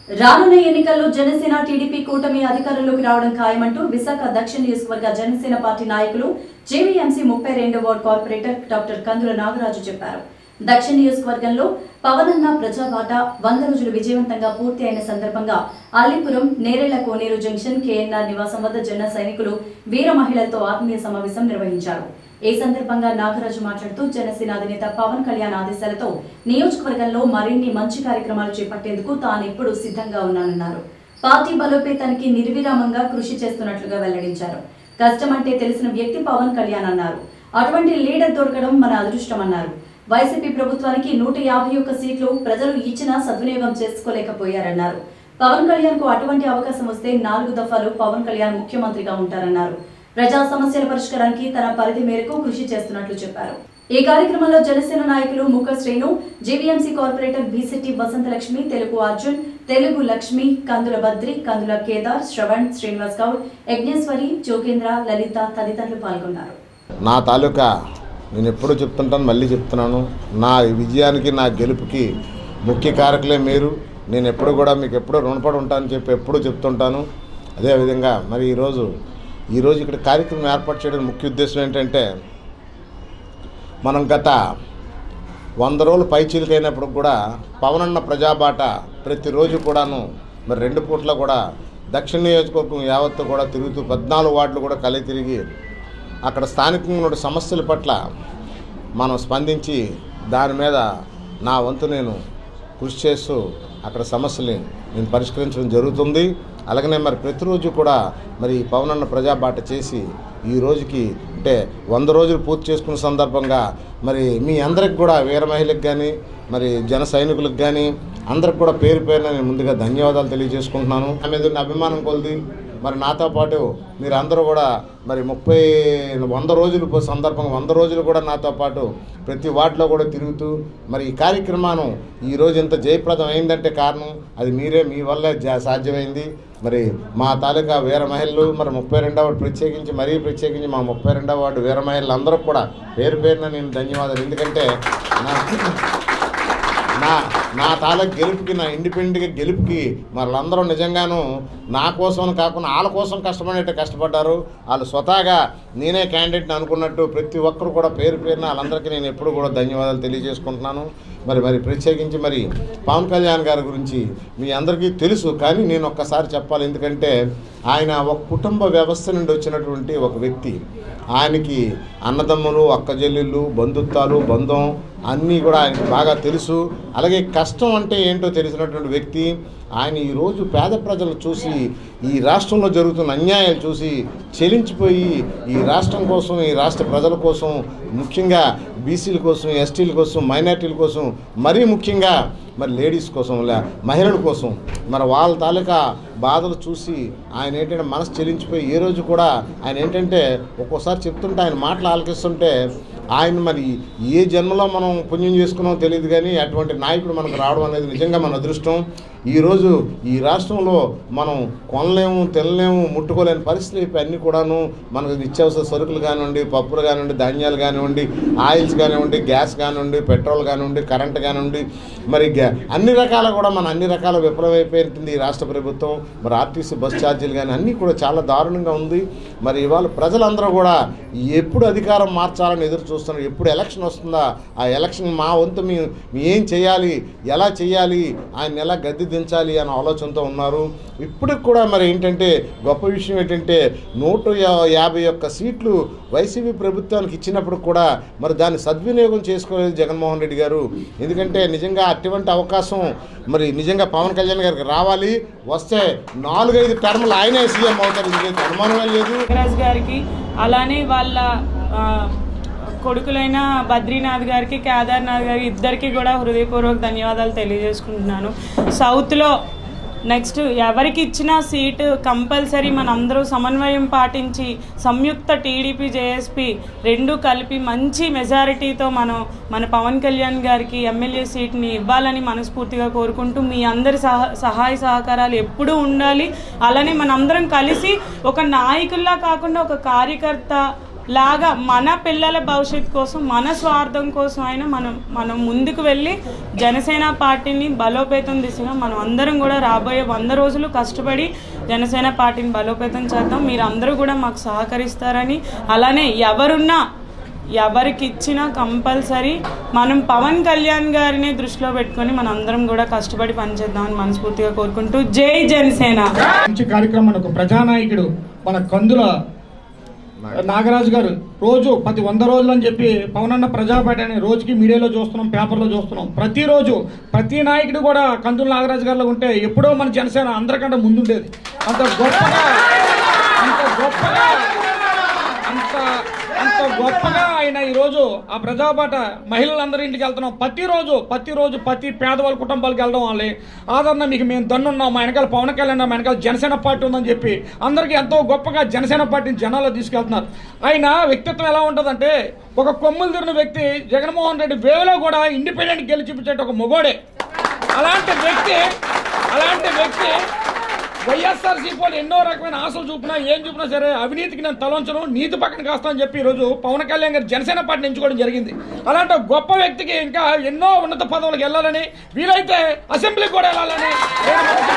రానున్న ఎన్నికల్లో జనసేన టీడీపీ కూటమి అధికారంలోకి రావడం ఖాయమంటూ విశాఖ దక్షిణ నియోజకవర్గ జనసేన పార్టీ నాయకులు జీవీఎంసీ 32వ ward corporator doctor Kandula Nagaraju చెప్పారు. దక్షిణ నియోజకవర్గంలో పవనన్న ప్రజాబాట 100 రోజులు విజయవంతంగా పూర్తి అయిన సందర్భంగా అల్లిపురం నేరేళ్ల కోనేరు జంక్షన్ కేఎన్ఆర్ నివాసం వద్ద జన సైనికులు వీర మహిళలతో ఆత్మీయ సమావేశం నిర్వహించారు. ఈ సందర్భంగా నాగరాజు మాట్లాడుతూ జనసేన అధినేత పవన్ కళ్యాణ్ ఆదేశాలతో నియోజకవర్గంలో మరిన్ని మంచి కార్యక్రమాలు చేపట్టేందుకు తాను ఎప్పుడూ సిద్ధంగా ఉన్నానన్నారు. పార్టీ బలోపేతానికి నిర్విరామంగా కృషి చేస్తున్నట్లుగా వెల్లడించారు. కష్టం అంటే తెలిసిన వ్యక్తి పవన్ కళ్యాణ్ అన్నారు. అటువంటి లీడర్ దొరకడం మన అదృష్టమన్నారు. వైసీపీ ప్రభుత్వానికి 151 సీట్లు ప్రజలు ఇచ్చినా సద్వినియోగం చేసుకోలేకపోయారన్నారు. పవన్ కళ్యాణ్ కు అటువంటి అవకాశం వస్తే 4 దఫాలు పవన్ కళ్యాణ్ ముఖ్యమంత్రిగా ఉంటారన్నారు. ప్రజా సమస్యల పరిష్కారానికి తన పరిధి మేరకు కృషి చేస్తున్నట్లు చెప్పారు. ఈ కార్యక్రమంలో జనసేన నాయకులు ముఖ శ్రీను, జీవీఎంసీ కార్పొరేటర్ బీసెట్టి వసంతలక్ష్మి, తెలుగు అర్జున్, తెలుగు లక్ష్మి, కందుల బద్రి, కందుల కేదార్, శ్రవణ్, శ్రీనివాస్ గౌడ్, యజ్ఞేశ్వరి, జోగేంద్ర, లలిత తదితరులు పాల్గొన్నారు. నా తాలూకా నేను ఎప్పుడూ చెప్తుంటాను, మళ్ళీ చెప్తున్నాను, నా విజయానికి నా గెలుపుకి ముఖ్య కారకులే మీరు. నేను ఎప్పుడు కూడా మీకు ఎప్పుడూ రుణపడి ఉంటానని చెప్పి ఎప్పుడూ చెప్తుంటాను. అదేవిధంగా మరి ఈరోజు ఇక్కడ కార్యక్రమం ఏర్పాటు చేయడం ముఖ్య ఉద్దేశం ఏంటంటే, మనం గత 100 రోజులు పైచీలకైనప్పుడు కూడా పవనన్న ప్రజాబాట ప్రతిరోజు కూడాను మరి 2 పూట్ల కూడా దక్షిణ నియోజకవర్గం యావత్తు కూడా తిరుగుతూ 14 వార్డులు కూడా కలిగి తిరిగి అక్కడ స్థానికంగా ఉన్న సమస్యల పట్ల మనం స్పందించి దాని మీద నా వంతు నేను కృషి చేస్తూ అక్కడ సమస్యల్ని నేను పరిష్కరించడం జరుగుతుంది. అలాగనే మరి ప్రతిరోజు కూడా మరి పవనన్న ప్రజాబాట చేసి ఈ రోజుకి అంటే 100 రోజులు పూర్తి చేసుకున్న సందర్భంగా మరి మీ అందరికి కూడా వీర మహిళలకు కానీ మరి జన సైనికులకు కానీ అందరికి కూడా పేరు పేరున నేను ముందుగా ధన్యవాదాలు తెలియజేసుకుంటున్నాను. నా మీద ఉన్న అభిమానం కొలిది మరి నాతో పాటు మీరు అందరూ కూడా మరి 100 రోజులు సందర్భంగా 100 రోజులు కూడా నాతో పాటు ప్రతి వార్డులో కూడా తిరుగుతూ మరి ఈ కార్యక్రమాన్ని ఈరోజు ఇంత జయప్రదం అయిందంటే కారణం అది మీరే, మీ వల్లే సాధ్యమైంది. మరి మా తాలూకా వీర మహిళలు మరి 32వ వార్డు ప్రత్యేకించి మా 32వ వార్డు వీర మహిళలు అందరూ కూడా పేరు పేరున నేను ధన్యవాదాలు. ఎందుకంటే నా తాలూకు గెలుపుకి, నా ఇండిపెండెంట్గా గెలుపుకి వాళ్ళందరూ నిజంగాను నా కోసం కాకుండా వాళ్ళ కోసం కష్టపడ్డారు. వాళ్ళు స్వతహాగా నేనే క్యాండిడేట్ని అనుకున్నట్టు ప్రతి ఒక్కరు కూడా పేరు పేరున వాళ్ళందరికీ నేను ఎప్పుడు కూడా ధన్యవాదాలు తెలియజేసుకుంటున్నాను. మరి ప్రత్యేకించి మరి పవన్ కళ్యాణ్ గారి గురించి మీ అందరికీ తెలుసు, కానీ నేను ఒక్కసారి చెప్పాలి. ఎందుకంటే ఆయన ఒక కుటుంబ వ్యవస్థ నుండి వచ్చినటువంటి ఒక వ్యక్తి. ఆయనకి అన్నదమ్ములు, అక్కజెల్లుళ్ళు, బంధుత్వాలు, బంధం అన్నీ కూడా ఆయనకు బాగా తెలుసు. అలాగే కష్టం అంటే ఏంటో తెలిసినటువంటి వ్యక్తి. ఆయన ఈరోజు పేద ప్రజలు చూసి, ఈ రాష్ట్రంలో జరుగుతున్న అన్యాయాలు చూసి చెలించిపోయి ఈ రాష్ట్రం కోసం, ఈ రాష్ట్ర ప్రజల కోసం, ముఖ్యంగా బీసీల కోసం, ఎస్టీల కోసం, మైనార్టీల కోసం, మరీ ముఖ్యంగా మరి లేడీస్ కోసం, మహిళల కోసం మరి వాళ్ళ తాలూకా బాధలు చూసి ఆయన ఏంటంటే మనసు చెలించిపోయి ఏ రోజు కూడా ఆయన ఏంటంటే ఒక్కోసారి చెప్తుంటే ఆయన మాటలు ఆలకిస్తుంటే ఆయన మరి ఏ జన్మలో మనం పుణ్యం చేసుకున్నామో తెలియదు, కానీ అటువంటి నాయకుడు మనకు రావడం అనేది నిజంగా మన అదృష్టం. ఈరోజు ఈ రాష్ట్రంలో మనం కొనలేము, తినలేము, ముట్టుకోలేని పరిస్థితులు అయిపోయి అన్నీ కూడాను మనకు నిత్యావసర సరుకులు కానివ్వండి, పప్పులు కానివ్వండి, ధాన్యాలు కానివ్వండి, ఆయిల్స్ కానివ్వండి, గ్యాస్ కానివ్వండి, పెట్రోల్ కానివ్వండి, కరెంట్ కానివ్వండి, మరి అన్ని రకాల కూడా అన్ని రకాల విఫలమైపోయింది ఈ రాష్ట్ర ప్రభుత్వం. మరి ఆర్టీసీ బస్ ఛార్జీలు కానీ అన్నీ కూడా చాలా దారుణంగా ఉంది. మరి ఇవాళ ప్రజలందరూ కూడా ఎప్పుడు అధికారం మార్చాలని ఎదురు చూస్తున్నారు. ఎప్పుడు ఎలక్షన్ వస్తుందా, ఆ ఎలక్షన్ మా వంతు మేము ఏం చేయాలి, ఎలా చేయాలి, ఆయన ఎలా గద్దె దించాలి అనే ఆలోచనతో ఉన్నారు. ఇప్పటికి కూడా మరి ఏంటంటే గొప్ప విషయం ఏంటంటే 151 సీట్లు వైసీపీ ప్రభుత్వానికి ఇచ్చినప్పుడు కూడా మరి దాన్ని సద్వినియోగం చేసుకోలేదు జగన్మోహన్ రెడ్డి గారు. ఎందుకంటే నిజంగా అటువంటి అవకాశం మరి నిజంగా పవన్ కళ్యాణ్ గారికి రావాలి. వస్తే 4-5 టర్ములు ఆయనే సీఎం అవుతారు, ఇంకేంటి అనుమానమే లేదు. నాగరాజ్ గారికి అలానే వాళ్ళ కొడుకులైన బద్రీనాథ్ గారికి, కేదార్నాథ్ గారికి ఇద్దరికి కూడా హృదయపూర్వక ధన్యవాదాలు తెలియజేసుకుంటున్నాను. సౌత్లో నెక్స్ట్ ఎవరికి ఇచ్చిన సీటు కంపల్సరీ మనందరూ సమన్వయం పాటించి సంయుక్త టీడీపీ జేఎస్పీ 2 కలిపి మంచి మెజారిటీతో మన పవన్ కళ్యాణ్ గారికి ఎమ్మెల్యే సీట్ని ఇవ్వాలని మనస్ఫూర్తిగా కోరుకుంటూ మీ అందరి సహాయ సహకారాలు ఎప్పుడూ ఉండాలి. అలానే మనందరం కలిసి ఒక నాయకుల్లా కాకుండా ఒక కార్యకర్త లాగా మన పిల్లల భవిష్యత్తు కోసం మన స్వార్థం కోసం అయినా మనం ముందుకు వెళ్ళి జనసేన పార్టీని బలోపేతం దిశగా మనం అందరం కూడా రాబోయే 100 రోజులు కష్టపడి జనసేన పార్టీని బలోపేతం చేద్దాం. మీరు అందరూ కూడా మాకు సహకరిస్తారని, అలానే ఎవరికి ఇచ్చినా కంపల్సరీ మనం పవన్ కళ్యాణ్ గారిని దృష్టిలో పెట్టుకొని మనం అందరం కూడా కష్టపడి పనిచేద్దామని మనస్ఫూర్తిగా కోరుకుంటూ జై జనసేన. మంచి కార్యక్రమం. ఒక ప్రజానాయకుడు మన కందుల నాగరాజు గారు రోజు ప్రతి 100 రోజులు అని చెప్పి పవనన్న ప్రజాపార్టీ అనే రోజుకి మీడియాలో చూస్తున్నాం, పేపర్లో చూస్తున్నాం. ప్రతిరోజు ప్రతి నాయకుడు కూడా కందుల నాగరాజు గారిలో ఉంటే ఎప్పుడో మన జనసేన అందరికంటే ముందుండేది. అంత గొప్పగా ఆయన ఈరోజు ఆ ప్రజాపాట మహిళలందరి ఇంటికి వెళ్తున్నాం. ప్రతిరోజు ప్రతి పేదవాళ్ళ కుటుంబాలకు వెళ్ళడం వాళ్ళే ఆదరణ మీకు మేము దన్నున్నాం, మా వెనకాల పవన్ కళ్యాణ్, మా వెనకాల జనసేన పార్టీ ఉందని చెప్పి అందరికీ ఎంతో గొప్పగా జనసేన పార్టీని జనాల్లో తీసుకెళ్తున్నారు. ఆయన వ్యక్తిత్వం ఎలా ఉంటుందంటే ఒక కొమ్ములు తిరిగిన వ్యక్తి జగన్మోహన్ రెడ్డి వేవ్లో కూడా ఇండిపెండెంట్ గెలిచి చూపించేట ఒక మొగోడే. అలాంటి వ్యక్తి వైఎస్ఆర్సీపీ వాళ్ళు ఎన్నో రకమైన ఆశలు చూపినా ఏం చూపినా సరే అవినీతికి నేను తలంచను, నీతి పక్కన కాస్తానని చెప్పి ఈరోజు పవన్ కళ్యాణ్ గారు జనసేన పార్టీని ఎంచుకోవడం జరిగింది. అలాంటి గొప్ప వ్యక్తికి ఇంకా ఎన్నో ఉన్నత పదవులకు వెళ్ళాలని, వీలైతే అసెంబ్లీకి కూడా వెళ్ళాలని